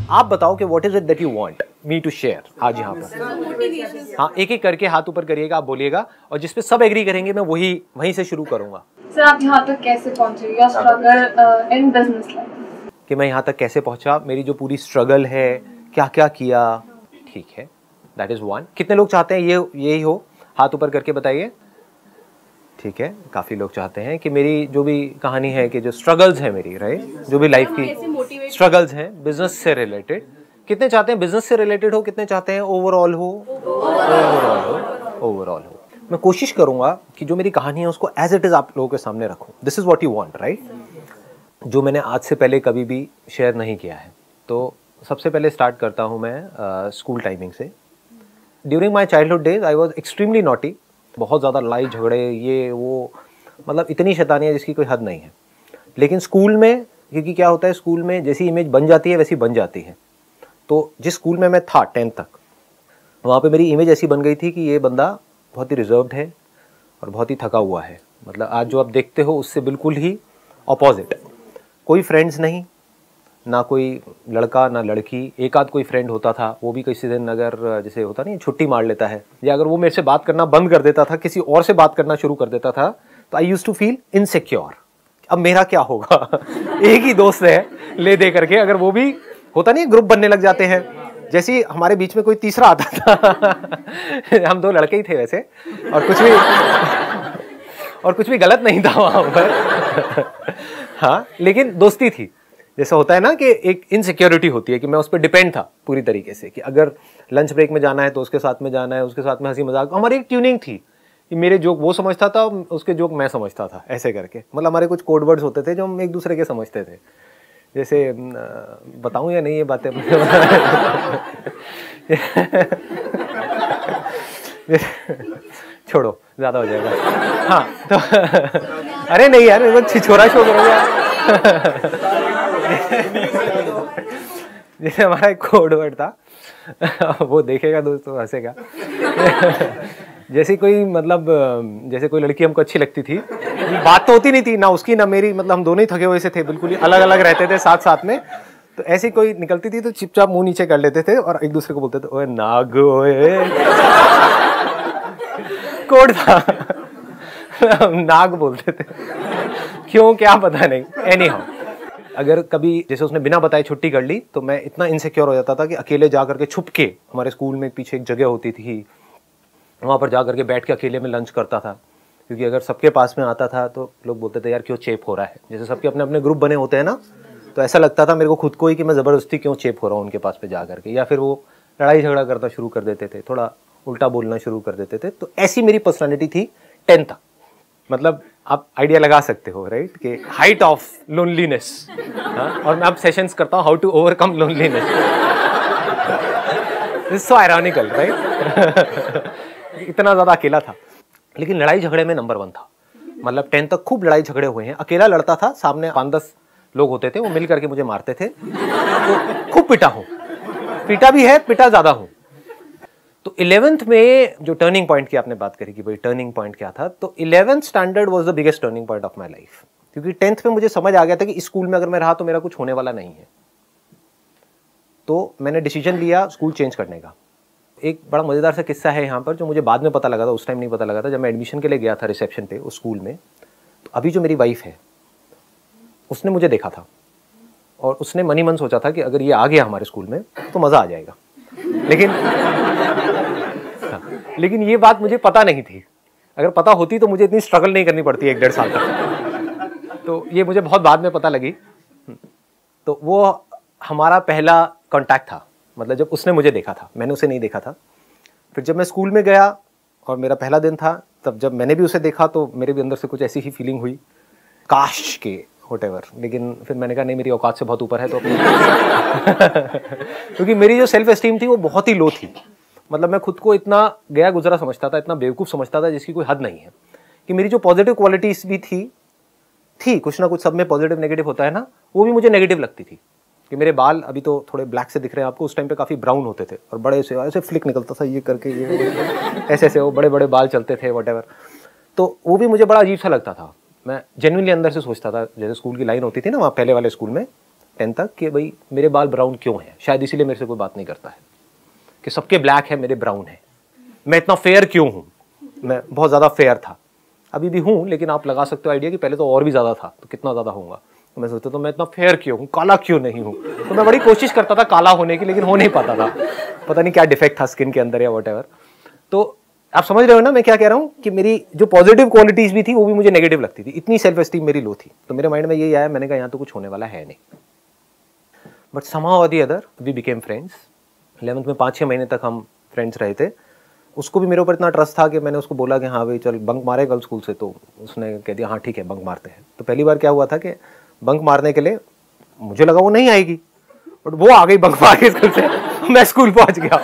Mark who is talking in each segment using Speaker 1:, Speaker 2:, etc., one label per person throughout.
Speaker 1: आप बताओ कि what is it that you want me to share आज यहाँ पर। हाँ, एक एक करके हाथ ऊपर करिएगा, आप बोलिएगा, और जिसपे सब एग्री करेंगे मैं वहीं से शुरू करूंगा।
Speaker 2: सर आप यहाँ तक कैसे पहुँचे, your struggle in business life?
Speaker 1: कि मैं यहाँ तक कैसे पहुँचा, मेरी जो पूरी स्ट्रगल है, क्या क्या किया। ठीक है, दैट इज़ वन। कितने लोग चाहते हैं यही हो, हाथ ऊपर करके बताइए। ठीक है, काफ़ी लोग चाहते हैं कि मेरी जो भी कहानी है, कि जो स्ट्रगल्स हैं मेरी, राइट, जो भी लाइफ की स्ट्रगल्स हैं बिजनेस से रिलेटेड। कितने चाहते हैं बिजनेस से रिलेटेड हो, कितने चाहते हैं ओवरऑल हो? ओवरऑल हो। मैं कोशिश करूंगा कि जो मेरी कहानी है उसको एज इट इज़ आप लोगों के सामने रखूं। This is what you want, right, जो मैंने आज से पहले कभी भी शेयर नहीं किया है। तो सबसे पहले स्टार्ट करता हूं मैं स्कूल टाइमिंग से। During my childhood days I was extremely naughty. बहुत ज़्यादा लड़ाई झगड़े, ये वो, मतलब इतनी शैतानियाँ जिसकी कोई हद नहीं है। लेकिन स्कूल में, क्योंकि क्या होता है, स्कूल में जैसी इमेज बन जाती है वैसी बन जाती है। तो जिस स्कूल में मैं था 10th तक, वहाँ पे मेरी इमेज ऐसी बन गई थी कि ये बंदा बहुत ही रिजर्व्ड है और बहुत ही थका हुआ है। मतलब आज जो आप देखते हो उससे बिल्कुल ही अपोजिट। कोई फ्रेंड्स नहीं, ना कोई लड़का ना लड़की। एक आध कोई फ्रेंड होता था, वो भी किसी दिन अगर जैसे होता नहीं छुट्टी मार लेता है, या अगर वो मेरे से बात करना बंद कर देता था, किसी और से बात करना शुरू कर देता था, तो I used to feel insecure. अब मेरा क्या होगा? एक ही दोस्त है ले दे करके, अगर वो भी होता नहीं ग्रुप बनने लग जाते हैं, जैसे ही हमारे बीच में कोई तीसरा आता था हम 2 लड़के ही थे वैसे, और कुछ भी गलत नहीं था वहां पर हाँ, लेकिन दोस्ती थी। जैसा होता है ना कि एक इनसिक्योरिटी होती है, कि मैं उस पर डिपेंड था पूरी तरीके से, कि अगर लंच ब्रेक में जाना है तो उसके साथ में जाना है, उसके साथ में हंसी मजाक। हमारी एक ट्यूनिंग थी कि मेरे जोक वो समझता था, उसके जोक मैं समझता था, ऐसे करके। मतलब हमारे कुछ कोड वर्ड्स होते थे जो हम एक दूसरे के समझते थे। जैसे बताऊं या नहीं ये बातें? छोड़ो, ज्यादा हो जाएगा। हाँ तो अरे नहीं यार, मेरे को छिछोरा शो करोगे। जैसे हमारा एक कोड वर्ड था, वो देखेगा दोस्तों हंसेगा। जैसे कोई, मतलब जैसे कोई लड़की हमको अच्छी लगती थी, बात तो होती नहीं थी ना उसकी ना मेरी, मतलब हम दोनों ही थके हुए से थे, बिल्कुल ही अलग अलग रहते थे साथ साथ में। तो ऐसी कोई निकलती थी तो चुपचाप मुंह नीचे कर लेते थे और एक दूसरे को बोलते थे, ओए नाग ओए। कोड था नाग बोलते थे, क्यों क्या पता नहीं। एनी हाउ, अगर कभी जैसे उसने बिना बताए छुट्टी कर ली तो मैं इतना इनसिक्योर हो जाता था कि अकेले जा करके छुप के, हमारे स्कूल में पीछे एक जगह होती थी, वहाँ पर जा करके बैठ के अकेले में लंच करता था। क्योंकि अगर सबके पास में आता था तो लोग बोलते थे यार क्यों चेप हो रहा है। जैसे सबके अपने अपने ग्रुप बने होते हैं ना, तो ऐसा लगता था मेरे को खुद को ही कि मैं ज़बरदस्ती क्यों चेप हो रहा हूँ उनके पास पे जा करके। या फिर वो लड़ाई झगड़ा करना शुरू कर देते थे, थोड़ा उल्टा बोलना शुरू कर देते थे। तो ऐसी मेरी पर्सनैलिटी थी 10th तक। मतलब आप आइडिया लगा सकते हो, राइट, कि हाइट ऑफ लोनलीनेस। और मैं अब सेशंस करता हूँ how to overcome loneliness. It's so ironical, right. इतना ज़्यादा अकेला था, लेकिन लड़ाई झगड़े में नंबर 1 था। मतलब 10th तक खूब लड़ाई झगड़े हुए हैं। अकेला लड़ता था, सामने 5-10 लोग होते थे, वो मिल करके मुझे मारते थे। तो खूब पिटा हूँ, पिटा भी है, पिटा ज़्यादा हूँ। तो 11th में जो टर्निंग पॉइंट की आपने बात करी कि भाई टर्निंग पॉइंट क्या था, तो 11th standard was the biggest turning point of my life. क्योंकि 10th में मुझे समझ आ गया था कि इस स्कूल में अगर मैं रहा तो मेरा कुछ होने वाला नहीं है। तो मैंने डिसीजन लिया स्कूल चेंज करने का। एक बड़ा मज़ेदार सा किस्सा है यहाँ पर, जो मुझे बाद में पता लगा था, उस टाइम नहीं पता लगा था। जब मैं एडमिशन के लिए गया था रिसेप्शन पे उस स्कूल में, तो अभी जो मेरी वाइफ है उसने मुझे देखा था और उसने मन ही मन सोचा था कि अगर ये आ गया हमारे स्कूल में तो मज़ा आ जाएगा। लेकिन ये बात मुझे पता नहीं थी। अगर पता होती तो मुझे इतनी स्ट्रगल नहीं करनी पड़ती 1-1.5 साल तक। तो ये मुझे बहुत बाद में पता लगी। तो वो हमारा पहला कांटेक्ट था, मतलब जब उसने मुझे देखा था, मैंने उसे नहीं देखा था। फिर जब मैं स्कूल में गया और मेरा पहला दिन था, तब जब मैंने भी उसे देखा तो मेरे भी अंदर से कुछ ऐसी ही फीलिंग हुई, काश के व्हाटएवर। लेकिन फिर मैंने कहा नहीं, मेरी औकात से बहुत ऊपर है तो क्योंकि मेरी जो सेल्फ एस्टीम थी वो बहुत ही लो थी। मतलब मैं खुद को इतना गया गुजरा समझता था, इतना बेवकूफ़ समझता था जिसकी कोई हद नहीं है। कि मेरी जो पॉजिटिव क्वालिटीज़ भी थी कुछ ना कुछ, सब में पॉजिटिव नेगेटिव होता है ना, वो भी मुझे नेगेटिव लगती थी। कि मेरे बाल अभी तो थोड़े ब्लैक से दिख रहे हैं आपको, उस टाइम पे काफ़ी ब्राउन होते थे और बड़े से ऐसे फ्लिक निकलता था ये करके, ये ऐसे ऐसे वो बड़े बड़े बाल चलते थे व्हाटएवर। तो वो भी मुझे बड़ा अजीब सा लगता था। मैं जेन्युइनली अंदर से सोचता था, जैसे स्कूल की लाइन होती थी ना वहाँ पहले वाले स्कूल में, 10 तक कि भाई मेरे बाल ब्राउन क्यों हैं, शायद इसीलिए मेरे से कोई बात नहीं करता है, कि सबके ब्लैक है मेरे ब्राउन है, मैं इतना फेयर क्यों हूँ, मैं बहुत ज़्यादा फेयर था, अभी भी हूँ, लेकिन आप लगा सकते हो आइडिया कि पहले तो और भी ज़्यादा था, तो कितना ज़्यादा होगा। तो मैं सोचता तो मैं इतना फेयर क्यों हूँ, काला क्यों नहीं हूँ। तो मैं बड़ी कोशिश करता था काला होने की, लेकिन हो नहीं पाता था, पता नहीं क्या डिफेक्ट था स्किन के अंदर या व्हाटएवर। तो आप समझ रहे हो ना मैं क्या कह रहा हूँ, कि मेरी जो पॉजिटिव क्वालिटीज़ भी थी वो भी मुझे नेगेटिव लगती थी, इतनी सेल्फ एस्टीम मेरी लो थी। तो मेरे माइंड में यही आया, मैंने कहा यहाँ तो कुछ होने वाला है नहीं। But somehow or the other we became friends. 11th में 5-6 महीने तक हम फ्रेंड्स रहे थे। उसको भी मेरे ऊपर इतना ट्रस्ट था कि मैंने उसको बोला कि हाँ भाई चल बंक मारे कल स्कूल से, तो उसने कह दिया हाँ ठीक है बंक मारते हैं। तो पहली बार क्या हुआ था कि बंक मारने के लिए मुझे लगा वो नहीं आएगी, बट वो आ गई बंक मार के स्कूल से, मैं स्कूल पहुंच गया।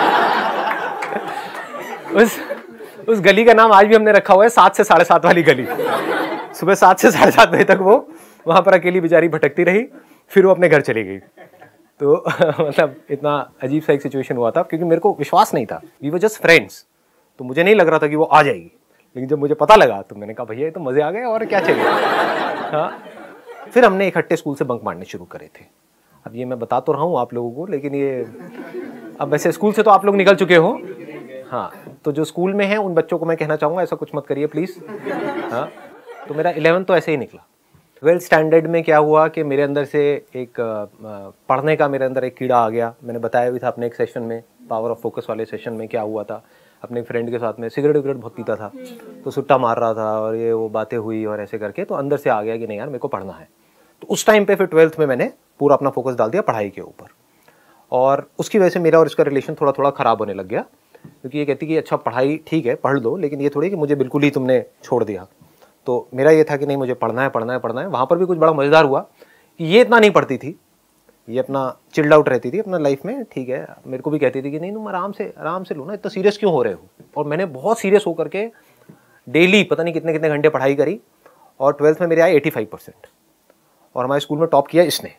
Speaker 1: उस गली का नाम आज भी हमने रखा हुआ है 7 से 7:30 वाली गली। सुबह 7 से 7:30 बजे तक वो वहां पर अकेली बेचारी भटकती रही, फिर वो अपने घर चली गई। तो मतलब इतना अजीब सा एक सिचुएशन हुआ था, क्योंकि मेरे को विश्वास नहीं था, वी वर जस्ट फ्रेंड्स, तो मुझे नहीं लग रहा था कि वो आ जाएगी। लेकिन जब मुझे पता लगा तो मैंने कहा भैया ये तो मजे आ गए, और क्या चाहिए। हाँ, फिर हमने इकट्ठे स्कूल से बंक मारने शुरू करे थे। अब ये मैं बता तो रहा हूँ आप लोगों को, लेकिन ये अब वैसे स्कूल से तो आप लोग निकल चुके हो। हाँ, तो जो स्कूल में है उन बच्चों को मैं कहना चाहूँगा ऐसा कुछ मत करिए प्लीज़। हाँ, तो मेरा 11th तो ऐसे ही निकला। 12th स्टैंडर्ड में क्या हुआ कि मेरे अंदर से एक पढ़ने का मेरे अंदर एक कीड़ा आ गया। मैंने बताया भी था अपने एक सेशन में, पावर ऑफ फोकस वाले सेशन में क्या हुआ था। अपने फ्रेंड के साथ में सिगरेट विगरेट बहुत पीता था, तो सुट्टा मार रहा था और ये वो बातें हुई और ऐसे करके, तो अंदर से आ गया कि नहीं यार मेरे को पढ़ना है। तो उस टाइम पे फिर 12th में मैंने पूरा अपना फोकस डाल दिया पढ़ाई के ऊपर, और उसकी वजह से मेरा और इसका रिलेशन थोड़ा थोड़ा ख़राब होने लग गया। क्योंकि ये कहती कि अच्छा पढ़ाई ठीक है पढ़ लो, लेकिन ये थोड़ी कि मुझे बिल्कुल ही तुमने छोड़ दिया। तो मेरा ये था कि नहीं मुझे पढ़ना है पढ़ना है पढ़ना है। वहाँ पर भी कुछ बड़ा मज़ेदार हुआ कि ये इतना नहीं पढ़ती थी, ये अपना चिल्ड आउट रहती थी अपना लाइफ में, ठीक है। मेरे को भी कहती थी कि नहीं तुम आराम से लो ना, इतना सीरियस क्यों हो रहे हो। और मैंने बहुत सीरियस होकर के डेली पता नहीं कितने कितने घंटे पढ़ाई करी, और 12th में मेरे आए 85%, और हमारे स्कूल में टॉप किया इसने।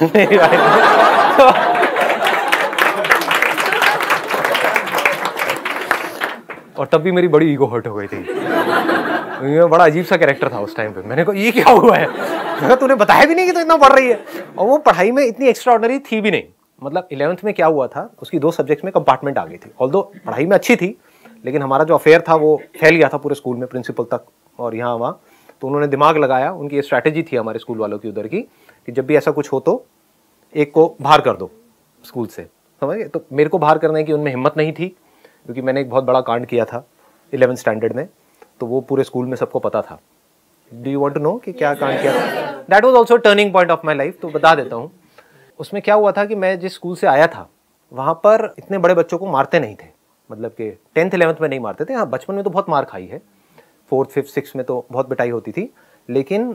Speaker 1: और तब भी मेरी बड़ी ईगो हर्ट हो गई थी। बड़ा अजीब सा कैरेक्टर था उस टाइम पे। मैंने कहा ये क्या हुआ है, मैंने तूने बताया भी नहीं कि तू इतना पढ़ रही है। और वो पढ़ाई में इतनी एक्स्ट्राऑर्डिनरी थी भी नहीं। मतलब 11th में क्या हुआ था, उसकी 2 सब्जेक्ट्स में कंपार्टमेंट आ गई थी। ऑल्दो पढ़ाई में अच्छी थी, लेकिन हमारा जो अफेयर था वो फैल गया था पूरे स्कूल में, प्रिंसिपल तक और यहाँ वहाँ। तो उन्होंने दिमाग लगाया, उनकी स्ट्रैटेजी थी हमारे स्कूल वालों की उधर की, कि जब भी ऐसा कुछ हो तो एक को बाहर कर दो स्कूल से, समझ गए। तो मेरे को बाहर करने की उनमें हिम्मत नहीं थी, क्योंकि मैंने एक बहुत बड़ा कांड किया था 11th स्टैंडर्ड में, तो वो पूरे स्कूल में सबको पता था। Do you want to know कि क्या कांड किया था? That was also turning point of my life, तो बता देता हूँ। उसमें क्या हुआ था कि मैं जिस स्कूल से आया था वहाँ पर इतने बड़े बच्चों को मारते नहीं थे, मतलब कि 10th 11th में नहीं मारते थे। हाँ, बचपन में तो बहुत मार खाई है, 4th 5th 6th में तो बहुत पिटाई होती थी, लेकिन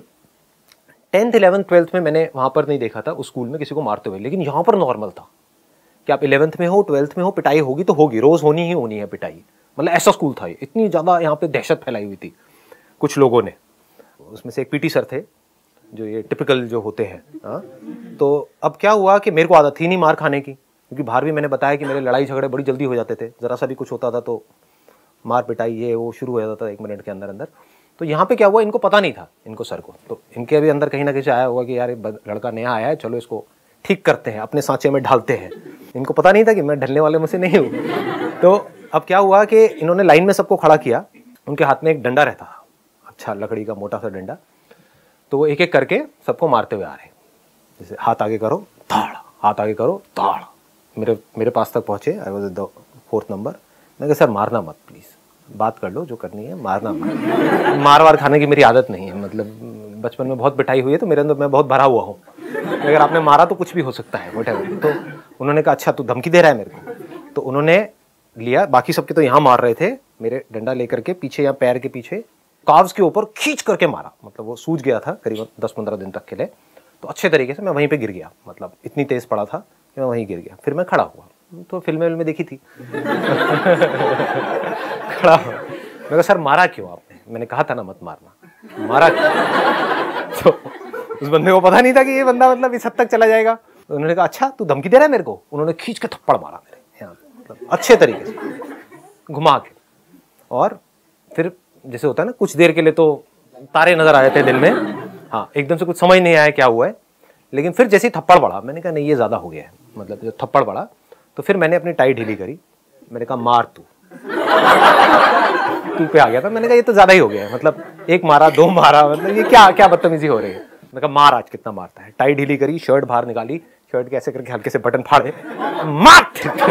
Speaker 1: 10th 11th 12th में मैंने वहाँ पर नहीं देखा था उस स्कूल में किसी को मारते हुए। लेकिन यहाँ पर नॉर्मल था कि आप 11th में हो 12th में हो, पिटाई होगी तो होगी, रोज़ होनी ही होनी है पिटाई। मतलब ऐसा स्कूल था ये, इतनी ज़्यादा यहाँ पे दहशत फैलाई हुई थी कुछ लोगों ने। उसमें से एक पीटी सर थे जो ये टिपिकल जो होते हैं। हाँ, तो अब क्या हुआ कि मेरे को आदत थी नहीं मार खाने की, क्योंकि बाहर भी मैंने बताया कि मेरे लड़ाई झगड़े बड़ी जल्दी हो जाते थे, ज़रा सा भी कुछ होता था तो मार पिटाई ये वो शुरू हो जाता था 1 मिनट के अंदर अंदर। तो यहाँ पे क्या हुआ, इनको पता नहीं था, इनको सर को, तो इनके अभी अंदर कहीं ना कहीं आया होगा कि यार लड़का नया आया है, चलो इसको ठीक करते हैं, अपने सांचे में ढालते हैं। इनको पता नहीं था कि मैं ढलने वाले में से नहीं हूँ। तो अब क्या हुआ कि इन्होंने लाइन में सबको खड़ा किया, उनके हाथ में एक डंडा रहता था, अच्छा लकड़ी का मोटा सा डंडा, तो वो एक एक करके सबको मारते हुए आ रहे, जैसे हाथ आगे करो धाड़, हाथ आगे करो धाड़। मेरे पास तक पहुँचे, I was the 4th number. मैं कहा सर मारना मत प्लीज़, बात कर लो जो करनी है, मारना मत। मार वार खाने की मेरी आदत नहीं है, मतलब बचपन में बहुत पिटाई हुई है तो मेरे अंदर मैं बहुत भरा हुआ हूँ, अगर आपने मारा तो कुछ भी हो सकता है व्हाटएवर। तो उन्होंने कहा अच्छा तू धमकी दे रहा है मेरे को। तो उन्होंने लिया, बाकी सबके तो यहाँ मार रहे थे, मेरे डंडा लेकर के पीछे या पैर के पीछे काव्स के ऊपर खींच करके मारा। मतलब वो सूज गया था करीबन 10-15 दिन तक के लिए, तो अच्छे तरीके से मैं वहीं पे गिर गया, मतलब इतनी तेज पड़ा था कि मैं वहीं गिर गया। फिर मैं खड़ा हुआ, तो फिल्में देखी थी। खड़ा हुआ, मैं कहा सर मारा क्यों आपने? मैंने कहा था ना मत मारना, मारा क्यों? तो उस बंदे को पता नहीं था कि ये बंदा मतलब इस हद तक चला जाएगा। तो उन्होंने कहा अच्छा तू धमकी दे रहा है मेरे को। उन्होंने खींच के थप्पड़ मारा मेरे यहाँ, मतलब अच्छे तरीके से घुमा के। और फिर जैसे होता है ना, कुछ देर के लिए तो तारे नजर आ जाते हैं दिल में। हाँ, एकदम से कुछ समझ नहीं आया क्या हुआ है, लेकिन फिर जैसे ही थप्पड़ पड़ा मैंने कहा नहीं ये ज़्यादा हो गया है, मतलब जब थप्पड़ पड़ा तो फिर मैंने अपनी टाई ढीली करी, मैंने कहा मार तू पे आ गया था। मैंने कहा ये तो ज़्यादा ही हो गया है, मतलब एक मारा 2 मारा, मतलब ये क्या क्या बदतमीजी हो रही है। मैंने कहा मार आज कितना मारता है। टाई ढीली करी, शर्ट बाहर निकाली, शर्ट के ऐसे करके हल्के से बटन फाड़े, मार।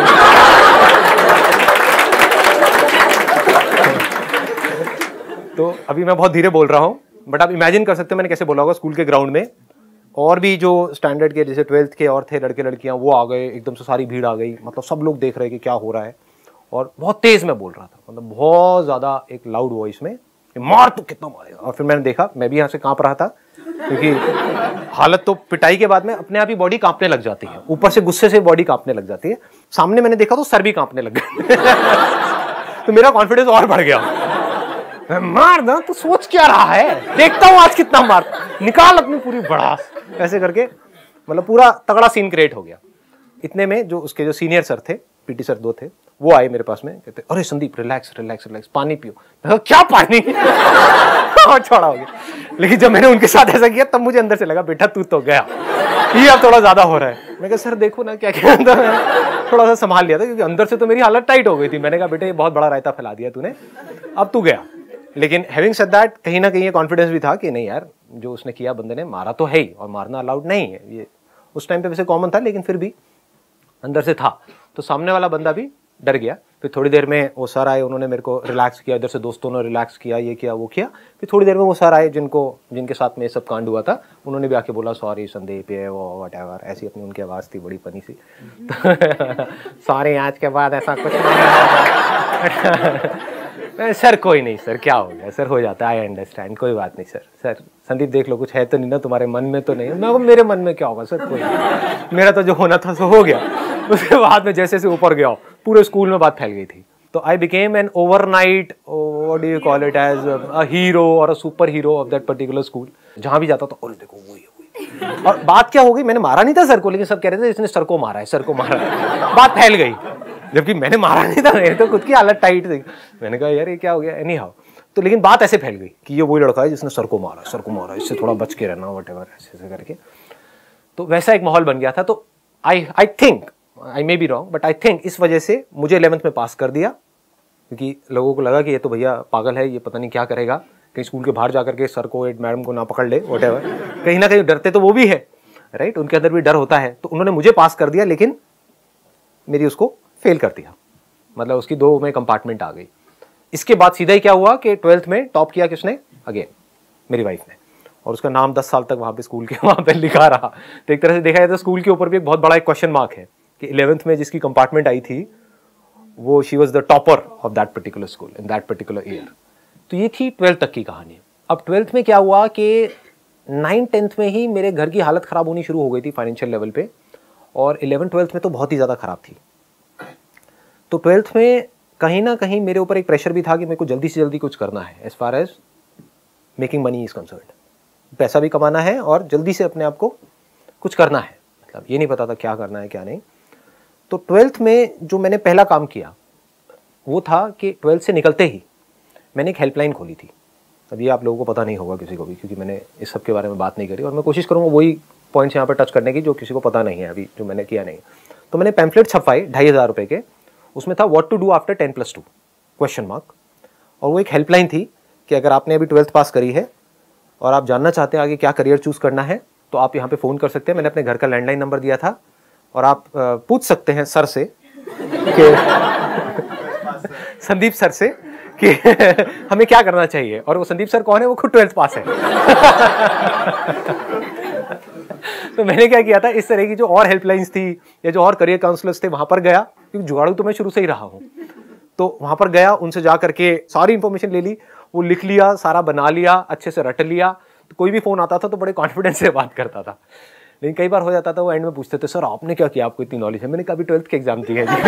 Speaker 1: तो अभी मैं बहुत धीरे बोल रहा हूँ, बट आप इमेजिन कर सकते हो मैंने कैसे बोला होगा स्कूल के ग्राउंड में। और भी जो स्टैंडर्ड के जैसे 12th के और थे लड़के लड़कियां, वो आ गए, एकदम से सारी भीड़ आ गई, मतलब सब लोग देख रहे हैं कि क्या हो रहा है। और बहुत तेज मैं बोल रहा था, मतलब बहुत ज़्यादा एक लाउड वॉइस में, मार तू कितना मारेगा। और फिर मैंने देखा, मैं भी यहाँ से कांप रहा था, क्योंकि हालत तो पिटाई के बाद में अपने आप ही बॉडी कांपने लग जाती है, ऊपर से गुस्से से बॉडी कांपने लग जाती है। सामने मैंने देखा तो सर भी कांपने लग गया। तो मेरा कॉन्फिडेंस और बढ़ गया, मार ना, तू सोच क्या रहा है, देखता हूँ आज कितना मार, निकाल अपनी पूरी भड़ास, ऐसे करके मतलब पूरा तगड़ा सीन क्रिएट हो गया। इतने में जो उसके जो सीनियर सर थे, पीटी सर 2 थे, वो आए मेरे पास में, कहते अरे संदीप रिलैक्स रिलैक्स रिलैक्स, पानी पियो। मैं क्या पानी? और छोड़ा हो गया। लेकिन जब मैंने उनके साथ ऐसा किया तब मुझे अंदर से लगा बेटा तू तो गया, ये अब थोड़ा ज्यादा हो रहा है। मैं कहा सर देखो ना क्या क्या, थोड़ा सा संभाल लिया था क्योंकि अंदर से तो मेरी हालत टाइट हो गई थी। मैंने कहा बेटा ये बहुत बड़ा रायता फैला दिया तूने, अब तू गया। लेकिन हैविंग सेड दैट, कहीं ना कहीं ये कॉन्फिडेंस भी था कि नहीं यार जो उसने किया, बंदे ने मारा तो है ही, और मारना अलाउड नहीं है, ये उस टाइम पे वैसे कॉमन था, लेकिन फिर भी अंदर से था। तो सामने वाला बंदा भी डर गया। फिर थोड़ी देर में वो सर आए, उन्होंने मेरे को रिलैक्स किया, इधर से दोस्तों ने रिलैक्स किया, ये किया वो किया। फिर थोड़ी देर में वो सर आए जिनके साथ में ये सब कांड हुआ था, उन्होंने भी आके बोला सॉरी संदीप, ये वो व्हाटएवर, ऐसी अपनी उनकी आवाज़ थी बड़ी फनी सी। सॉरी आज के बाद ऐसा कुछ नहीं। सर कोई नहीं सर, क्या हो गया सर, हो जाता है, आई अंडरस्टैंड, कोई बात नहीं सर। सर संदीप देख लो कुछ है तो नहीं ना तुम्हारे मन में, तो नहीं। मैं मेरे मन में क्या होगा सर, कोई नहीं, मेरा तो जो होना था सो हो गया। उसके बाद में जैसे ऊपर गया, पूरे स्कूल में बात फैल गई थी। तो I became an overnight, what do you call it, as a hero और a super hero of that particular school. जहां भी जाता था और देखो वही। और बात क्या हो गई, मैंने मारा नहीं था सर को, लेकिन सब कह रहे थे इसने सर को मारा है, सर को मारा है। बात फैल गई, जबकि मैंने मारा नहीं था, मेरे तो खुद की हालत टाइट थी। मैंने कहा यार ये क्या हो गया, एनी हाउ। तो लेकिन बात ऐसे फैल गई कि ये वही लड़का है जिसने सर को मारा, सर को मारा, इससे थोड़ा बच के रहना, व्हाटएवर, ऐसे करके। तो वैसा एक माहौल बन गया था। तो I think, I may be wrong, but I think इस वजह से मुझे 11th में पास कर दिया, क्योंकि लोगों को लगा कि ये तो भैया पागल है, ये पता नहीं क्या करेगा, कहीं स्कूल के बाहर जाकर के सर को, मैडम को ना पकड़ ले, व्हाटएवर। कहीं ना कहीं डरते तो वो भी है, राइट, उनके अंदर भी डर होता है। तो उन्होंने मुझे पास कर दिया, लेकिन मेरी उसको फेल कर दिया, मतलब उसकी 2 में कंपार्टमेंट आ गई। इसके बाद सीधा ही क्या हुआ कि 12th में टॉप किया किसने, अगेन मेरी वाइफ ने, और उसका नाम 10 साल तक वहाँ पे स्कूल के वहाँ पे लिखा रहा। तो एक तरह से देखा जाए तो स्कूल के ऊपर भी एक बहुत बड़ा एक क्वेश्चन मार्क है कि 11th में जिसकी कंपार्टमेंट आई थी वो she was the topper of that particular school in that particular year. तो ये थी 12th तक की कहानी। अब 12th में क्या हुआ कि 9th-10th में ही मेरे घर की हालत ख़राब होनी शुरू हो गई थी फाइनेंशियल लेवल पे, और 11th-12th में तो बहुत ही ज़्यादा ख़राब थी। तो 12th में कहीं ना कहीं मेरे ऊपर एक प्रेशर भी था कि मेरे को जल्दी से जल्दी कुछ करना है, as far as making money is concerned. पैसा भी कमाना है और जल्दी से अपने आप को कुछ करना है, मतलब ये नहीं पता था क्या करना है क्या नहीं। तो 12th में जो मैंने पहला काम किया वो था कि 12th से निकलते ही मैंने एक हेल्पलाइन खोली थी। अब ये आप लोगों को पता नहीं होगा किसी को भी, क्योंकि मैंने इस सब के बारे में बात नहीं करी, और मैं कोशिश करूँगा वही पॉइंट्स यहाँ पर टच करने की जो किसी को पता नहीं है अभी, जो मैंने किया नहीं। तो मैंने पैम्फलेट छपवाए 2500 रुपये के, उसमें था what to do after 10+2 question mark. और वो एक हेल्पलाइन थी कि अगर आपने अभी 12th पास करी है और आप जानना चाहते हैं आगे क्या करियर चूज़ करना है, तो आप यहाँ पे फ़ोन कर सकते हैं। मैंने अपने घर का लैंडलाइन नंबर दिया था, और आप पूछ सकते हैं सर से कि संदीप सर से कि हमें क्या करना चाहिए। और वो संदीप सर कौन है, वो खुद 12th पास है। तो मैंने क्या किया था, इस तरह की जो और हेल्पलाइंस थी या जो और करियर काउंसलर्स थे वहाँ पर गया, क्योंकि जुगाड़ू तो मैं शुरू से ही रहा हूँ। तो वहाँ पर गया, उनसे जा करके सारी इन्फॉर्मेशन ले ली, वो लिख लिया, सारा बना लिया, अच्छे से रट लिया। तो कोई भी फ़ोन आता था तो बड़े कॉन्फिडेंस से बात करता था। लेकिन कई बार हो जाता था वो एंड में पूछते थे सर आपने क्या किया, आपको इतनी नॉलेज है। मैंने कहा अभी 12th के एग्जाम दी है जी।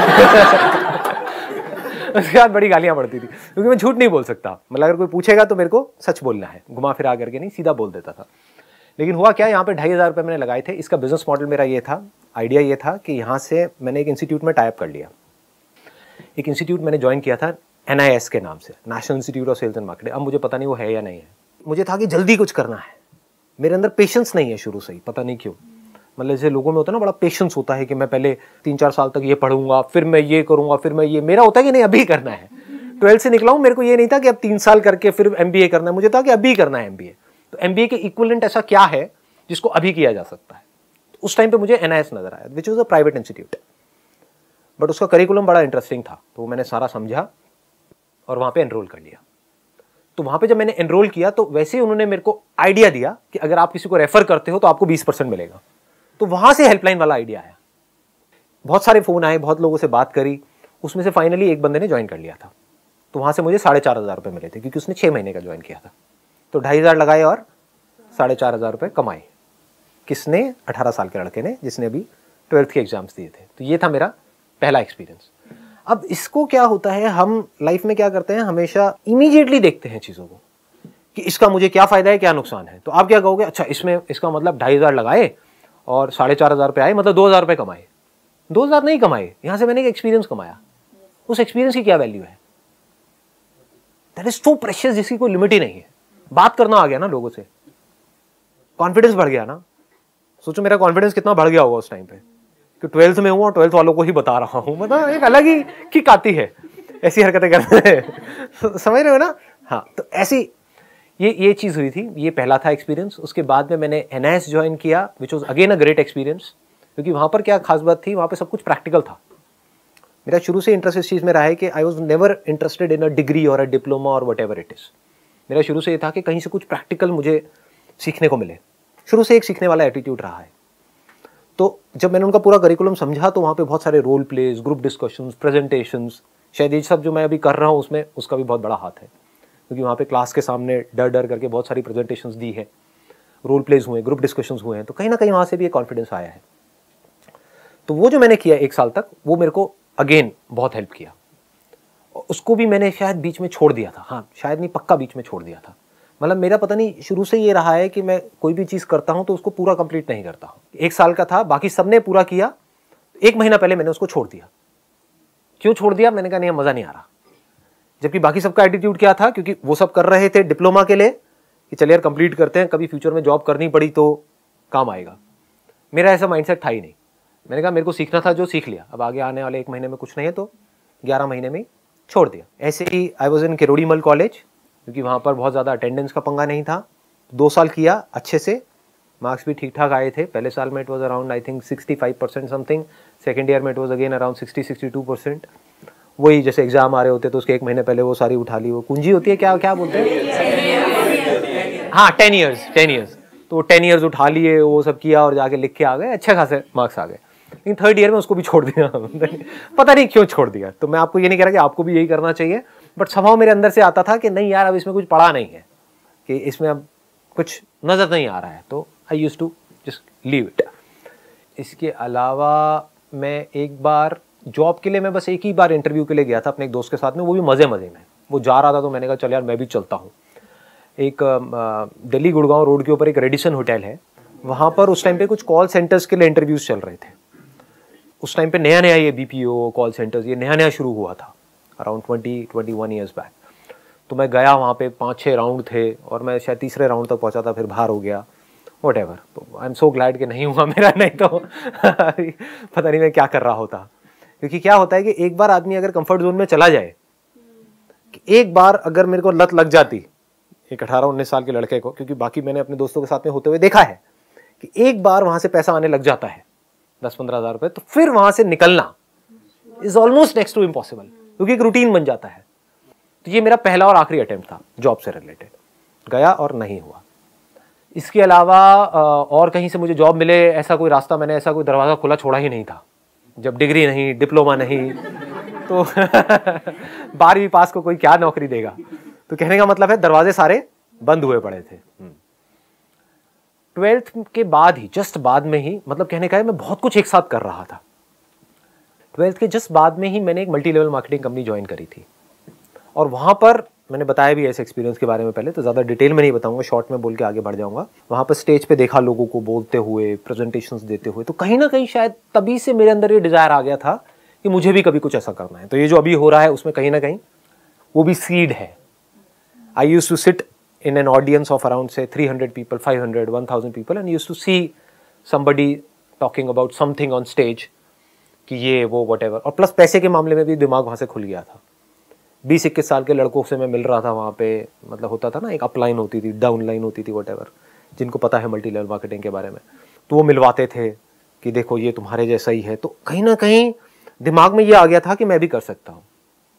Speaker 1: उसके बाद बड़ी गालियाँ पड़ती थी, क्योंकि मैं झूठ नहीं बोल सकता, मतलब अगर कोई पूछेगा तो मेरे को सच बोलना है, घुमा फिरा करके नहीं, सीधा बोल देता था। लेकिन हुआ क्या, यहाँ पे 2500 रुपये मैंने लगाए थे। इसका बिजनेस मॉडल मेरा ये था, आइडिया ये था कि यहाँ से मैंने एक इंस्टीट्यूट में टाइप कर लिया। एक इंस्टीट्यूट मैंने ज्वाइन किया था NIS के नाम से, national institute of sales and marketing. अब मुझे पता नहीं वो है या नहीं है। मुझे था कि जल्दी कुछ करना है, मेरे अंदर पेशेंस नहीं है शुरू से ही, पता नहीं क्यों। मतलब जैसे लोगों में होता है ना, बड़ा पेशेंस होता है कि मैं पहले 3-4 साल तक ये पढ़ूंगा, फिर मैं ये करूंगा, फिर मैं ये, मेरा होता है कि नहीं अभी करना है। 12th से निकला हूं, मेरे को ये नहीं था कि अब 3 साल करके फिर MBA करना है, मुझे था कि अभी करना है MBA। तो MBA के इक्विवेलेंट ऐसा क्या है जिसको अभी किया जा सकता है। तो उस टाइम पे मुझे NIS नजर आया, which was a private institute, but उसका करिकुलम बड़ा इंटरेस्टिंग था। तो मैंने सारा समझा और वहां पे एनरोल कर लिया। तो वहां पे जब मैंने एनरोल किया तो वैसे ही उन्होंने मेरे को आइडिया दिया कि अगर आप किसी को रेफर करते हो तो आपको 20% मिलेगा। तो वहां से हेल्पलाइन वाला आइडिया आया। बहुत सारे फोन आए, बहुत लोगों से बात करी, उसमें से फाइनली एक बंदे ने ज्वाइन कर लिया था। तो वहां से मुझे 4,500 रुपये मिले थे, क्योंकि उसने 6 महीने का ज्वाइन किया था। तो 2,500 लगाए और 4,500 रुपये कमाए। किसने? 18 साल के लड़के ने, जिसने अभी 12th के एग्जाम्स दिए थे। तो ये था मेरा पहला एक्सपीरियंस। अब इसको क्या होता है, हम लाइफ में क्या करते हैं, हमेशा इमीडिएटली देखते हैं चीजों को कि इसका मुझे क्या फायदा है, क्या नुकसान है। तो आप क्या कहोगे, अच्छा इसमें इसका मतलब 2,500 लगाए और 4,500 रुपये आए, मतलब 2,000 रुपये कमाए। 2,000 नहीं कमाए, यहां से मैंने एक एक्सपीरियंस कमाया। उस एक्सपीरियंस की क्या वैल्यू है? दैट इज सो प्रेशियस, जिसकी कोई लिमिट ही नहीं है। बात करना आ गया ना लोगों से, कॉन्फिडेंस बढ़ गया ना। सोचो मेरा कॉन्फिडेंस कितना बढ़ गया होगा उस टाइम पे कि 12th में हूं और 12th वालों को ही बता रहा हूं। मतलब एक अलग ही किक आती है ऐसी हरकतें करते हैं। समझ रहे हो ना? हाँ, तो ऐसी ये चीज हुई थी। ये पहला था एक्सपीरियंस। उसके बाद में मैंने NIS ज्वाइन किया, which was again a great experience, क्योंकि वहां पर क्या खास बात थी, वहां पर सब कुछ प्रैक्टिकल था। मेरा शुरू से इंटरेस्ट इस चीज में रहा है कि I was never interested in a degree और अ डिप्लोमा और वट एवर इट इज। मेरा शुरू से ये था कि कहीं से कुछ प्रैक्टिकल मुझे सीखने को मिले। शुरू से एक सीखने वाला एटीट्यूड रहा है। तो जब मैंने उनका पूरा करिकुलम समझा तो वहाँ पे बहुत सारे role plays, group discussions, presentations, शायद ये सब जो मैं अभी कर रहा हूँ उसमें उसका भी बहुत बड़ा हाथ है, क्योंकि वहाँ पे क्लास के सामने डर डर करके बहुत सारी प्रेजेंटेशंस दी है, रोल प्लेज हुए, ग्रुप डिस्कशंस हुए हैं। तो कहीं ना कहीं वहाँ से भी एक कॉन्फिडेंस आया है। तो वो जो मैंने किया 1 साल तक, वो मेरे को अगेन बहुत हेल्प किया। उसको भी मैंने शायद बीच में छोड़ दिया था। हाँ, शायद नहीं, पक्का बीच में छोड़ दिया था। मतलब मेरा पता नहीं, शुरू से ये रहा है कि मैं कोई भी चीज़ करता हूं तो उसको पूरा कंप्लीट नहीं करता हूं। 1 साल का था, बाकी सबने पूरा किया, 1 महीना पहले मैंने उसको छोड़ दिया। क्यों छोड़ दिया? मैंने कहा नहीं, मज़ा नहीं आ रहा। जबकि बाकी सबका एटीट्यूड क्या था, क्योंकि वो सब कर रहे थे डिप्लोमा के लिए कि चलिए यार कंप्लीट करते हैं, कभी फ्यूचर में जॉब करनी पड़ी तो काम आएगा। मेरा ऐसा माइंडसेट था ही नहीं। मैंने कहा मेरे को सीखना था, जो सीख लिया, अब आगे आने वाले 1 महीने में कुछ नहीं है, तो 11 महीने में छोड़ दिया। ऐसे ही I was in Kirori Mal college, क्योंकि वहाँ पर बहुत ज़्यादा अटेंडेंस का पंगा नहीं था। 2 साल किया अच्छे से, मार्क्स भी ठीक ठाक आए थे। पहले साल में it was around I think 65% something, second year में इट वॉज अगेन अराउंड 60-62%। वही जैसे एग्जाम आ रहे होते तो उसके 1 महीने पहले वो सारी उठा ली, वो कुंजी होती है, क्या क्या बोलते हैं, हाँ 10 ईयर्स। तो 10 ईयर्स उठा लिए, वो सब किया और जाके लिख के आ गए, अच्छे खासे मार्क्स आ गए। लेकिन 3rd ईयर में उसको भी छोड़ दिया। पता नहीं क्यों छोड़ दिया। तो मैं आपको ये नहीं कह रहा कि आपको भी यही करना चाहिए, बट स्वभाव मेरे अंदर से आता था कि नहीं यार, अब इसमें कुछ पढ़ा नहीं है, कि इसमें अब कुछ नजर नहीं आ रहा है, तो I used to just leave it. इसके अलावा मैं एक बार जॉब के लिए, मैं बस एक ही बार इंटरव्यू के लिए गया था अपने एक दोस्त के साथ में, वो भी मजे में। वो जा रहा था तो मैंने कहा चल यार मैं भी चलता हूँ। एक दिल्ली गुड़गांव रोड के ऊपर एक रेडिसन होटल है, वहाँ पर उस टाइम पे कुछ कॉल सेंटर्स के लिए इंटरव्यूज चल रहे थे। उस टाइम पे नया नया ये BPO कॉल सेंटर्स ये नया नया शुरू हुआ था, अराउंड 20-21 ईयर्स बैक। तो मैं गया, वहाँ पे 5-6 राउंड थे और मैं शायद 3रे राउंड तक पहुँचा था, फिर बाहर हो गया, वट एवर। तो आई एम सो ग्लैड कि नहीं हुआ मेरा, नहीं तो पता नहीं मैं क्या कर रहा होता। क्योंकि क्या होता है कि एक बार आदमी अगर कंफर्ट जोन में चला जाए, एक बार अगर मेरे को लत लग जाती एक 18-19 साल के लड़के को, क्योंकि बाकी मैंने अपने दोस्तों के साथ में होते हुए देखा है कि एक बार वहां से पैसा आने लग जाता है 10-15 हज़ार रुपए, तो फिर वहां से निकलना is almost next to impossible, क्योंकि एक रूटीन बन जाता है। तो ये मेरा पहला और आखिरी अटेम्प्ट था जॉब से रिलेटेड, गया और नहीं हुआ। इसके अलावा और कहीं से मुझे जॉब मिले ऐसा कोई रास्ता, मैंने ऐसा कोई दरवाजा खुला छोड़ा ही नहीं था। जब डिग्री नहीं, डिप्लोमा नहीं, तो 12वीं पास को कोई क्या नौकरी देगा। तो कहने का मतलब है दरवाजे सारे बंद हुए पड़े थे। 12th के बाद ही, जस्ट बाद में ही, मतलब कहने का है मैं बहुत कुछ एक साथ कर रहा था। 12th के जस्ट बाद में ही मैंने एक multi level marketing company join करी थी, और वहां पर मैंने बताया भी ऐसे एक्सपीरियंस के बारे में पहले, तो ज़्यादा डिटेल में नहीं बताऊंगा, शॉर्ट में बोल के आगे बढ़ जाऊंगा। वहां पर स्टेज पे देखा लोगों को बोलते हुए, प्रेजेंटेशंस देते हुए, तो कहीं ना कहीं शायद तभी से मेरे अंदर ये डिजायर आ गया था कि मुझे भी कभी कुछ ऐसा करना है। तो ये जो अभी हो रहा है उसमें कहीं ना कहीं वो भी सीड है। I used to sit in an audience of around say 300 people, 500, 1000 people, and used to see somebody talking about something on stage कि ये वो वट एवर, और प्लस पैसे के मामले में भी दिमाग वहाँ से खुल गया था। 20-21 साल के लड़कों से मैं मिल रहा था वहाँ पे, मतलब होता था ना, एक अपलाइन होती थी, डाउन लाइन होती थी, वट एवर, जिनको पता है मल्टी लेवल मार्केटिंग के बारे में, तो वो मिलवाते थे कि देखो ये तुम्हारे जैसा ही है। तो कहीं ना कहीं दिमाग में ये आ गया था कि मैं भी कर सकता हूँ।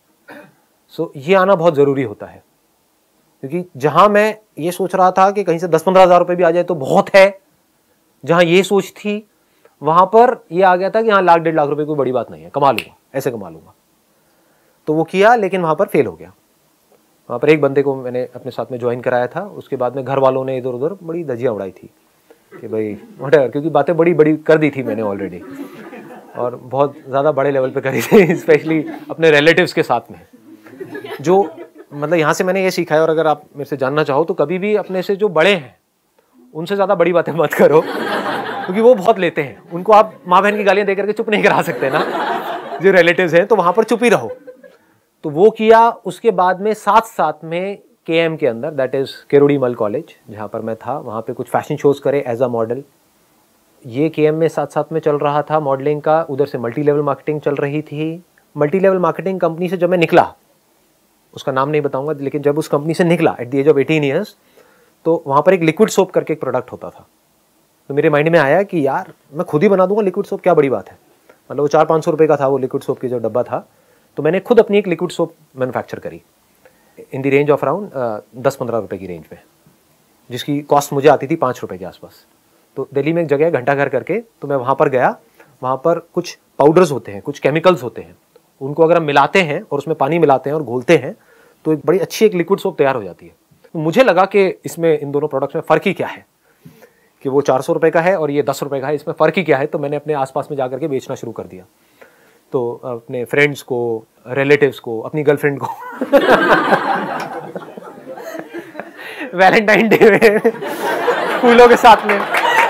Speaker 1: सो ये आना बहुत ज़रूरी होता है, क्योंकि जहाँ मैं ये सोच रहा था कि कहीं से 10-15 हज़ार रुपये भी आ जाए तो बहुत है, जहाँ ये सोच थी वहाँ पर ये आ गया था कि हाँ 1-1.5 लाख रुपये कोई बड़ी बात नहीं है, कमा लूँगा, ऐसे कमा लूँगा। तो वो किया, लेकिन वहाँ पर फेल हो गया। वहाँ पर एक बंदे को मैंने अपने साथ में ज्वाइन कराया था, उसके बाद में घर वालों ने इधर उधर बड़ी धज्जियाँ उड़ाई थी कि भाई व्हाटएवर, क्योंकि बातें बड़ी बड़ी कर दी थी मैंने ऑलरेडी, और बहुत ज़्यादा बड़े लेवल पे करी थी, स्पेशली अपने रिलेटिव्स के साथ में। जो मतलब यहाँ से मैंने ये सीखा है, और अगर आप मेरे से जानना चाहो तो कभी भी अपने से जो बड़े हैं उनसे ज़्यादा बड़ी बातें मत करो, क्योंकि वो बहुत लेते हैं। उनको आप माँ बहन की गालियाँ दे करके चुप नहीं करा सकते ना, जो रिलेटिव्स हैं, तो वहाँ पर चुप ही रहो। तो वो किया। उसके बाद में साथ में KM के अंदर, दैट इज़ केरोड़ीमल कॉलेज, जहाँ पर मैं था, वहाँ पे कुछ फैशन शोज़ करे एज अ मॉडल। ये KM में साथ में चल रहा था मॉडलिंग का, उधर से मल्टी लेवल मार्केटिंग चल रही थी। मल्टी लेवल मार्केटिंग कंपनी से जब मैं निकला, उसका नाम नहीं बताऊंगा, लेकिन जब उस कंपनी से निकला at the age of 18 years, तो वहाँ पर एक लिक्विड सोप करके एक प्रोडक्ट होता था। तो मेरे माइंड में आया कि यार मैं खुद ही बना दूंगा लिक्विड सोप, क्या बड़ी बात है। मतलब वो 400-500 रुपये का था वो लिक्विड सोप की जो डब्बा था, तो मैंने खुद अपनी एक लिक्विड सोप मैन्युफैक्चर करी in the range of around 10-15 रुपये की रेंज में, जिसकी कॉस्ट मुझे आती थी 5 रुपये के आसपास। तो दिल्ली में एक जगह है घंटा घर करके, तो मैं वहाँ पर गया। वहाँ पर कुछ पाउडर्स होते हैं, कुछ केमिकल्स होते हैं, उनको अगर हम मिलाते हैं और उसमें पानी मिलाते हैं और घोलते हैं तो एक बड़ी अच्छी एक लिक्विड सोप तैयार हो जाती है। तो मुझे लगा कि इसमें इन दोनों प्रोडक्ट्स में फ़र्क ही क्या है, कि वो 400 रुपये का है और ये 10 रुपये का है, इसमें फ़र्क ही क्या है। तो मैंने अपने आसपास में जाकर के बेचना शुरू कर दिया। तो अपने फ्रेंड्स को, रिलेटिव्स को, अपनी गर्लफ्रेंड को वैलेंटाइन डे में फूलों के साथ में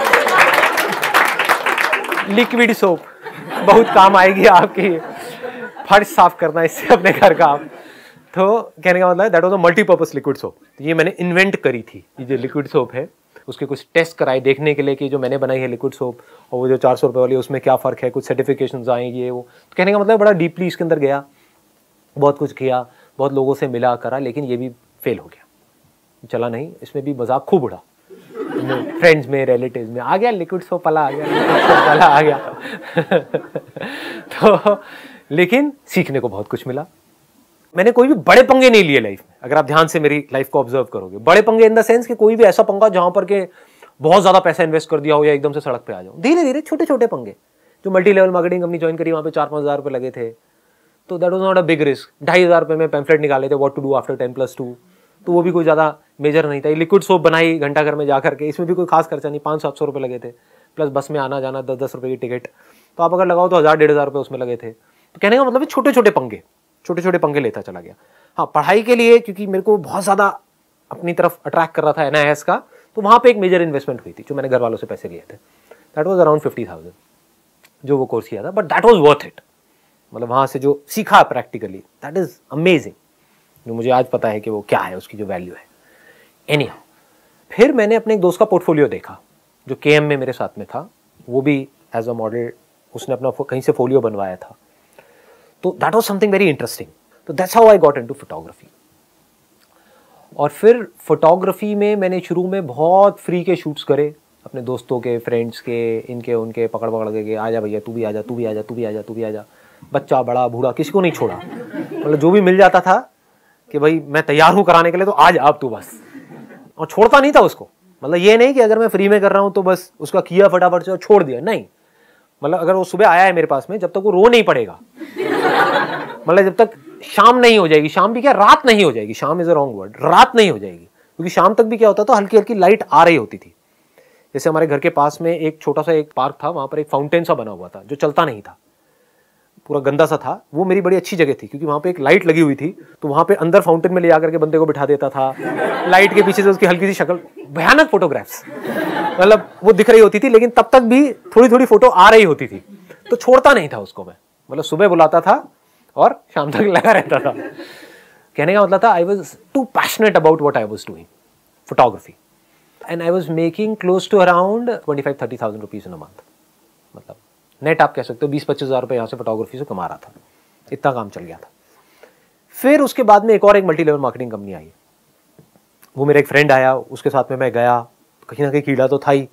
Speaker 1: लिक्विड सोप बहुत काम आएगी आपकी, फर्श साफ करना इससे अपने घर का आप। तो कहने का मतलब that was a multipurpose liquid soap. ये मैंने इन्वेंट करी थी, ये जो लिक्विड सोप है उसके कुछ टेस्ट कराए देखने के लिए कि जो मैंने बनाई है लिक्विड सोप और वो जो 400 रुपये वाली उसमें क्या फ़र्क है, कुछ सर्टिफिकेशंस आए ये वो। तो कहने का मतलब बड़ा डीपली इसके अंदर गया, बहुत कुछ किया, बहुत लोगों से मिला करा, लेकिन ये भी फेल हो गया, चला नहीं। इसमें भी मजाक खूब उड़ा, फ्रेंड्स में, रिलेटिव्स में आ गया लिक्विड सोप वाला, आ गया लिक्विड सोप वाला आ गया। तो लेकिन सीखने को बहुत कुछ मिला। मैंने कोई भी बड़े पंगे नहीं लिए लाइफ में। अगर आप ध्यान से मेरी लाइफ को ऑब्जर्व करोगे, बड़े पंगे इन द सेंस कि कोई भी ऐसा पंगा जहां पर के बहुत ज्यादा पैसा इन्वेस्ट कर दिया हो या एकदम से सड़क पे आ जाओ। धीरे धीरे छोटे छोटे पंगे। जो multi level marketing company join करी वहां पे 4-5 हज़ार रुपए लगे थे, तो that was not a big risk. 2,500 रुपए में पैम्फलेट निकाले थे व्हाट टू डू आफ्टर 10+2, तो वो भी कोई ज्यादा मेजर नहीं था। लिक्विड सोप बनाई घंटा घर में जाकर के, इसमें भी कोई खास खर्चा नहीं, 500-700 रुपए लगे थे, प्लस बस में आना जाना 10-10 रुपए की टिकट, तो आप अगर लगाओ तो 1,000-1,500 रुपए उसमें लगे थे। तो कहने का मतलब छोटे छोटे पंगे लेता चला गया। हाँ, पढ़ाई के लिए क्योंकि मेरे को बहुत ज़्यादा अपनी तरफ अट्रैक्ट कर रहा था NIS का, तो वहाँ पे एक मेजर इन्वेस्टमेंट हुई थी जो मैंने घर वालों से पैसे लिए थे। दैट वाज अराउंड 50,000 जो वो कोर्स किया था, but that was worth it. मतलब वहाँ से जो सीखा प्रैक्टिकली, दैट इज़ अमेजिंग, जो मुझे आज पता है कि वो क्या है, उसकी जो वैल्यू है। एनीहाउ, फिर मैंने अपने एक दोस्त का पोर्टफोलियो देखा जो KM में मेरे साथ में था, वो भी एज अ मॉडल, उसने अपना कहीं से फोलियो बनवाया था। तो that was something very interesting. तो that's how I got into photography. और फिर फोटोग्राफी में मैंने शुरू में बहुत फ्री के शूट्स करे, अपने दोस्तों के, फ्रेंड्स के, इनके उनके, पकड़ के आजा भैया, तू भी आजा, तू भी आजा, तू भी आजा, तू भी आजा। बच्चा बड़ा बूढ़ा किसी को नहीं छोड़ा, मतलब जो भी मिल जाता था कि भाई मैं तैयार हूँ कराने के लिए, तो आज आप तू बस। और छोड़ता नहीं था उसको, मतलब ये नहीं कि अगर मैं फ्री में कर रहा हूँ तो बस उसका किया फटाफट से और छोड़ दिया, नहीं। मतलब अगर वो सुबह आया है मेरे पास में, जब तक वो रो नहीं पड़ेगा, मतलब जब तक शाम नहीं हो जाएगी, शाम भी क्या, रात नहीं हो जाएगी, शाम इज अ रॉन्ग वर्ड, रात नहीं हो जाएगी, क्योंकि शाम तक भी क्या होता था, हल्की हल्की लाइट आ रही होती थी। जैसे हमारे घर के पास में एक छोटा सा एक पार्क था, वहां पर एक फाउंटेन सा बना हुआ था जो चलता नहीं था, पूरा गंदा सा था। वो मेरी बड़ी अच्छी जगह थी क्योंकि वहां पे एक लाइट लगी हुई थी, तो वहां पे अंदर फाउंटेन में ले जाकर के बंदे को बिठा देता था, लाइट के पीछे से उसकी हल्की सी शक्ल, भयानक फोटोग्राफ्स, मतलब वो दिख रही होती थी, लेकिन तब तक भी थोड़ी थोड़ी फोटो आ रही होती थी, तो छोड़ता नहीं था उसको मैं। मतलब सुबह बुलाता था और शाम तक लगा रहता था। कहने का मतलब था, I was too passionate about what I was doing photography, and I was making close to around 25,000-30,000 rupees in a month. मतलब नेट आप कह सकते हो 20-25 हज़ार रुपये यहाँ से फोटोग्राफी से कमा रहा था, इतना काम चल गया था। फिर उसके बाद में एक और मल्टी लेवल मार्केटिंग कंपनी आई, वो मेरा एक फ्रेंड आया, उसके साथ में मैं गया, कहीं ना कहीं कीड़ा तो था ही।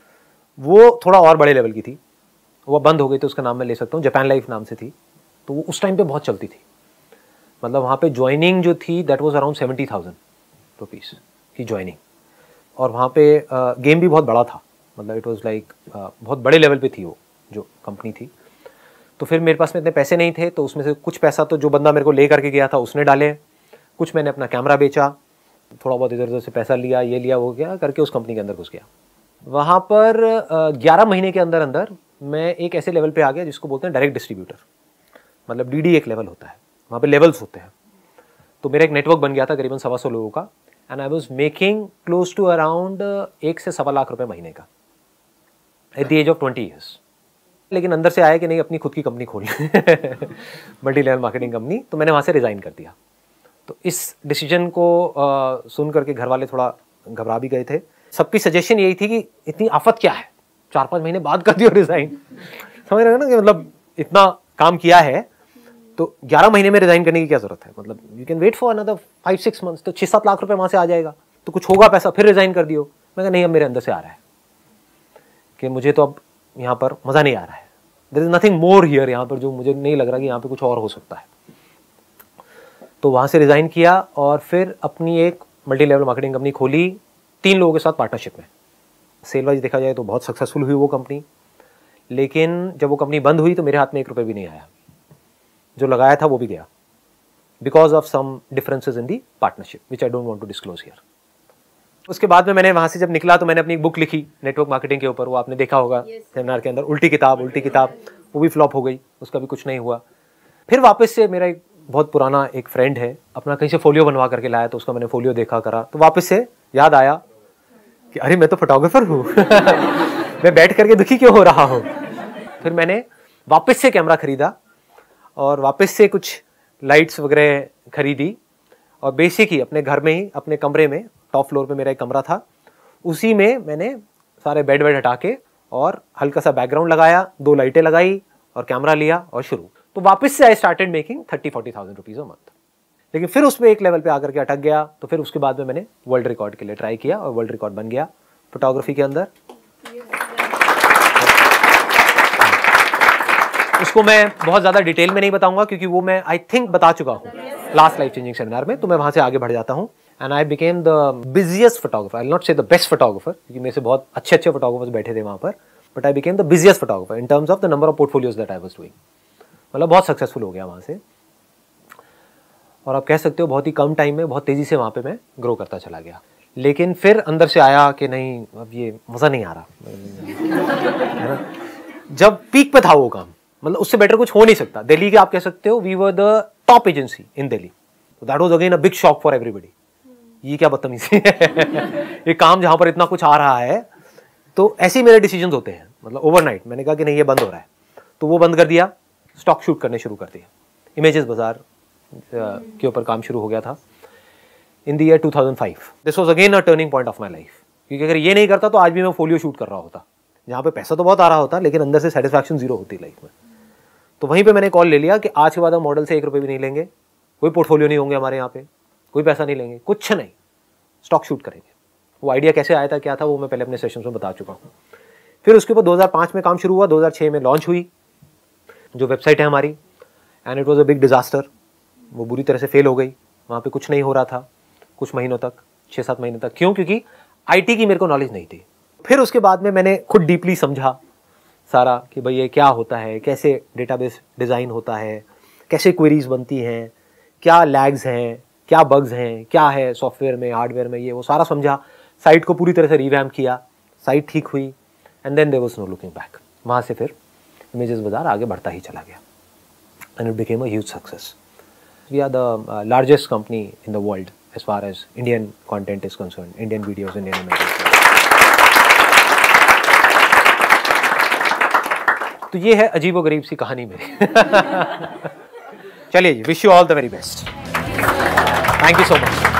Speaker 1: वो थोड़ा और बड़े लेवल की थी, वो बंद हो गई थी, उसका नाम मैं ले सकता हूँ, जापान लाइफ नाम से थी। तो वो उस टाइम पे बहुत चलती थी, मतलब वहाँ पे ज्वाइनिंग जो थी दैट वाज अराउंड 70,000 रुपीज़ की ज्वाइनिंग, और वहाँ पे गेम भी बहुत बड़ा था, मतलब इट वाज लाइक बहुत बड़े लेवल पे थी वो जो कंपनी थी। तो फिर मेरे पास में इतने पैसे नहीं थे, तो उसमें से कुछ पैसा तो जो बंदा मेरे को ले करके गया था उसने डाले, कुछ मैंने अपना कैमरा बेचा, थोड़ा बहुत इधर उधर से पैसा लिया, ये लिया वो गया करके उस कंपनी के अंदर घुस गया। वहाँ पर 11 महीने के अंदर अंदर मैं एक ऐसे लेवल पे आ गया जिसको बोलते हैं डायरेक्ट डिस्ट्रीब्यूटर, मतलब डीडी एक लेवल होता है, वहाँ पे लेवल्स होते हैं। तो मेरा एक नेटवर्क बन गया था करीबन 125 लोगों का, and I was making close to around 1 से 1.25 लाख रुपए महीने का at the age of 20 years. लेकिन अंदर से आया कि नहीं अपनी खुद की कंपनी खोलनी मल्टी लेवल मार्केटिंग कंपनी, तो मैंने वहाँ से रिज़ाइन कर दिया। तो इस डिसीजन को सुन करके घर वाले थोड़ा घबरा भी गए थे। सबकी सजेशन यही थी कि इतनी आफत क्या है, 4-5 महीने बाद कर दियो रिज़ाइन, समझ रहे हो ना, कि मतलब इतना काम किया है तो 11 महीने में रिज़ाइन करने की क्या ज़रूरत है, मतलब you can wait for another 5-6 months, तो 6-7 लाख रुपए वहाँ से आ जाएगा, तो कुछ होगा पैसा, फिर रिज़ाइन कर दियो। मैं कहा नहीं, अब मेरे अंदर से आ रहा है कि मुझे तो अब यहाँ पर मज़ा नहीं आ रहा है, there is nothing more here, यहाँ पर जो मुझे नहीं लग रहा कि यहाँ पे कुछ और हो सकता है। तो वहाँ से रिज़ाइन किया और फिर अपनी एक मल्टी लेवल मार्केटिंग कंपनी खोली 3 लोगों के साथ पार्टनरशिप में। सेल वाइज देखा जाए तो बहुत सक्सेसफुल हुई वो कंपनी, लेकिन जब वो कंपनी बंद हुई तो मेरे हाथ में 1 रुपये भी नहीं आया, जो लगाया था वो भी गया, because of some differences in the partnership which I don't want to disclose here. उसके बाद में मैंने वहाँ से जब निकला तो मैंने अपनी एक बुक लिखी नेटवर्क मार्केटिंग के ऊपर, वो आपने देखा होगा सेमिनार के अंदर, उल्टी किताब, वो भी फ्लॉप हो गई, उसका भी कुछ नहीं हुआ। फिर वापस से मेरा एक बहुत पुराना एक फ्रेंड है, अपना कहीं से फोलियो बनवा करके लाया, तो उसका मैंने फोलियो देखा करा, तो वापस से याद आया कि अरे मैं तो फोटोग्राफर हूँ मैं बैठ करके दुखी क्यों हो रहा हूँ। फिर मैंने वापस से कैमरा खरीदा और वापस से कुछ लाइट्स वगैरह खरीदी, और बेसिक ही अपने घर में ही अपने कमरे में, टॉप फ्लोर पे मेरा एक कमरा था, उसी में मैंने सारे बेड हटा के और हल्का सा बैकग्राउंड लगाया, 2 लाइटें लगाई और कैमरा लिया और शुरू। तो वापस से I started making 30-40,000 rupees a month. लेकिन फिर उसमें एक लेवल पे आकर के अटक गया, तो फिर उसके बाद में मैंने वर्ल्ड रिकॉर्ड के लिए ट्राई किया और वर्ल्ड रिकॉर्ड बन गया फोटोग्राफी के अंदर। उसको मैं बहुत ज़्यादा डिटेल में नहीं बताऊंगा क्योंकि वो मैं आई थिंक बता चुका हूँ लास्ट लाइफ चेंजिंग सेमिनार में, तो मैं वहाँ से आगे बढ़ जाता हूँ। And I became the busiest photographer, I will not say the best photographer क्योंकि मेरे से बहुत अच्छे फोटोग्राफर्स बैठे थे वहाँ पर, but I became the busiest photographer in terms of the number of portfolios that I was doing. मतलब बहुत सक्सेसफुल हो गया वहाँ से, और आप कह सकते हो बहुत ही कम टाइम में बहुत तेज़ी से वहाँ पे मैं ग्रो करता चला गया। लेकिन फिर अंदर से आया कि नहीं, अब ये मज़ा नहीं आ रहा है ना। जब पीक पे था वो काम, मतलब उससे बेटर कुछ हो नहीं सकता। दिल्ली के आप कह सकते हो we were the top agency in Delhi, that was again a big shock for everybody. ये क्या बदतमीजी है ये काम जहाँ पर इतना कुछ आ रहा है। तो ऐसे ही मेरे डिसीजंस होते हैं, मतलब ओवरनाइट मैंने कहा कि नहीं ये बंद हो रहा है, तो वो बंद कर दिया, स्टॉक शूट करने शुरू कर दिया। इमेजेस बाजार के ऊपर काम शुरू हो गया था in the year 2005। This was again a turning point of my life, क्योंकि अगर ये नहीं करता तो आज भी मैं फोलियो शूट कर रहा होता, जहाँ पे पैसा तो बहुत आ रहा होता लेकिन अंदर से सेटिस्फैक्शन जीरो होती लाइफ में। तो वहीं पे मैंने कॉल ले लिया कि आज के बाद हम मॉडल से 1 रुपये भी नहीं लेंगे, कोई पोर्टफोलियो नहीं होंगे हमारे यहाँ पे, कोई पैसा नहीं लेंगे, कुछ नहीं, स्टॉक शूट करेंगे। वो आइडिया कैसे आया था क्या था वो मैं पहले अपने सेशंस में बता चुका हूँ। फिर उसके ऊपर 2005 में काम शुरू हुआ, 2006 में लॉन्च हुई जो वेबसाइट है हमारी, and it was a big disaster. वो बुरी तरह से फेल हो गई, वहाँ पे कुछ नहीं हो रहा था कुछ महीनों तक, 6-7 महीने तक। क्यों? क्योंकि आईटी की मेरे को नॉलेज नहीं थी। फिर उसके बाद में मैंने खुद डीपली समझा सारा कि भाई ये क्या होता है, कैसे डेटाबेस डिज़ाइन होता है, कैसे क्वेरीज बनती हैं, क्या लैग्स हैं, क्या बग्स हैं, क्या है सॉफ्टवेयर में हार्डवेयर में, ये वो सारा समझा। साइट को पूरी तरह से रिवैम्प किया, साइट ठीक हुई, and then there was no looking back. वहाँ से फिर इमेजेस बाजार आगे बढ़ता ही चला गया, and it became a huge success. We are the largest company in the world as far as Indian content is concern, Indian videos, Indian images. तो ये है अजीबो गरीब सी कहानी मेरी चलिए जी, wish you all the very best, thank you so much.